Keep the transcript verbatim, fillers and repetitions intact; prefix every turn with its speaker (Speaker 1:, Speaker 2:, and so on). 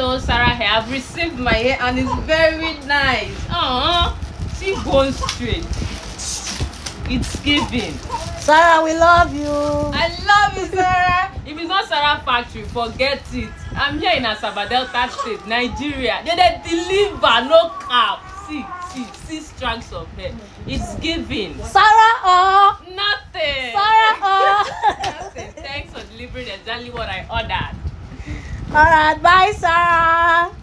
Speaker 1: So Sara Hair, I've received my hair and it's very nice. Uh-huh. See, bone straight. It's giving.
Speaker 2: Sara, we love you.
Speaker 1: I love you, Sara. If it's not Sara Factory, forget it. I'm here in Asaba Delta State, Nigeria. They, they deliver, no cap. See, see, see strands of hair. It's giving.
Speaker 2: Sara, oh.
Speaker 1: Nothing.
Speaker 2: Sara, oh.
Speaker 1: Nothing. Thanks for delivering exactly what I ordered.
Speaker 2: All right, bye, Sara.